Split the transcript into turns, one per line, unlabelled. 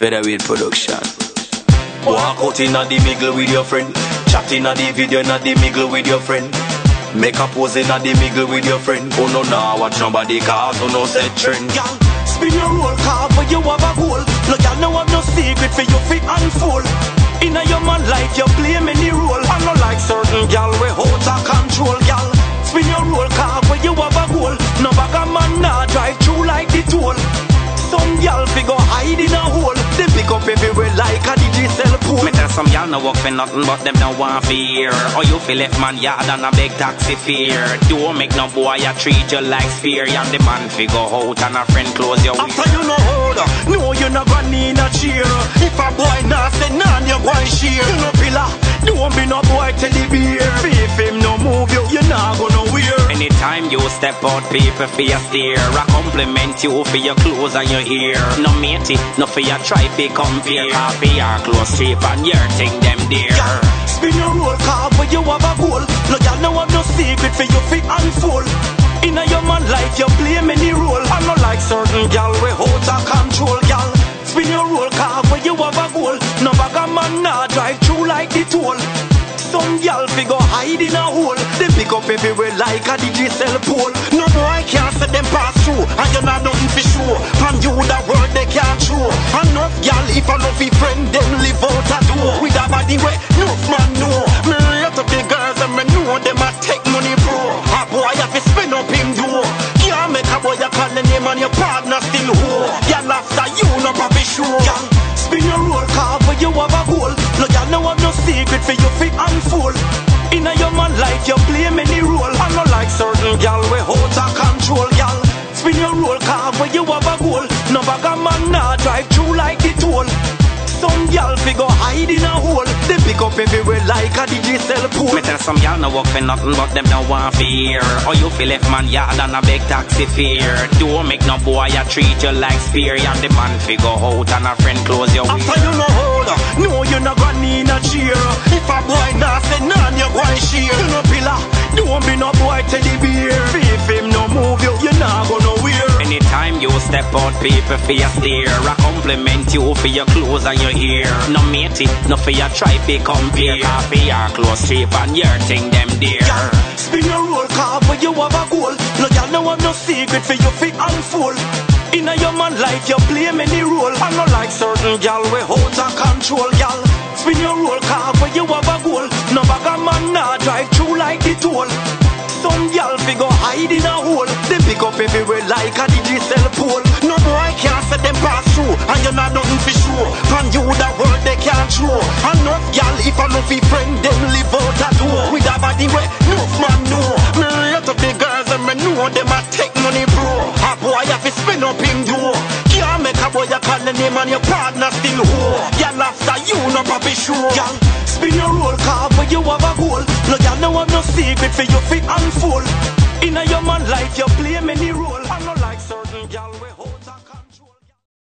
Featherweight production. Walk out in the middle with your friend. Chat in the video in the middle with your friend. Make a pose in the middle with your friend. Oh no, nah, watch nobody cause oh no set trend.
Girl, spin your roll car where you have a goal. No girl, no have no secret for you fit unfold. In a your man life you play many role. I no like certain girl we hold a control. Girl, spin your roll car where you have a goal. No bag a man nah drive through like the toll. Some y'all figure hide in a hole. They pick up everywhere like a DJ cell pool.
Me tell some y'all no work for nothing but them don't want fear. Or you feel left man yard and a big taxi fear. Don't make no boy ya treat you like sphere. You the man figure out and a friend close your ear.
After you no hold, no you no gonna need a cheer. If a boy nah say none you go and share. You no pillar, don't be no boy tell the beer. If him no move you nah go nowhere.
Anytime you step out people for your steer. I compliment you for your clothes and your hair. No matey, no for your try to compare. For your clothes cheap and your thing them dear.
Yeah, spin your roll car where you have a goal. No y'all no have no secret for you fit unfold. In a your man life you play many role. I no like certain gal we hold a control. Gal, spin your roll car where you have a goal. No bag a man nah drive through like the toll. Some gal figure hide in a hole. They pick up everywhere like a DJ cell pole. No boy can't set them pass through. And you not nothing for sure. From you the word they can't show. Enough gal if I love your friend them live out a door. With a body way enough man know. Me rate up the girls and me know them a take money bro. A boy have to spin up him door. Can't make a boy you call the name and your partner still hoe. Gal after you no probably sure. Gal, spin your roll car where you have a goal. No gal no have no secret for you fit unfold. In a your man life you play many role. I no like certain gal we hold a control. Gal, spin your roll car where you have a goal. No bag a man nah drive through like the toll. Some gal figure hide in a hole. They pick up everywhere like a DJ cell pool.
Me tell some y'all no work for nothing but them don't want fear. Or you feel left man yard and a big taxi fear. Don't make no boy ya treat you like sphere. You the man figure out and a friend close your ear.
After you no hold, no you no gonna need a cheer. If a boy nah say none you go and share. You no pillar, don't be no boy teddy bear. If him no move you nah go nowhere.
Anytime you step out people for your steer. I compliment you for your clothes and your hair. No matey, no for your try to compare. For your clothes cheap and your thing them dear.
Yeah, spin your roll car where you have a goal. No y'all no have no secret for you fit unfold. In a your man life you play many role. I no like certain gal we hold a control. Gal, spin your roll car where you have a goal. No bag a man nah drive through like the toll. Some gal figure hide in a hole. They pick up everywhere like a DJ cell pole. No boy can't set them pass through. And you not nothing for sure. From you the word they can't show. Enough gal if I love your friend them live out a door. With a body way enough man know. Me rate up the girls and me know them a take money bro. A boy have to spin up him door. Can't make a boy you call the name and your partner still hoe. Gal after you no probably sure. Gal, spin your roll car where you have a goal. No gal no have no secret for you fit unfold.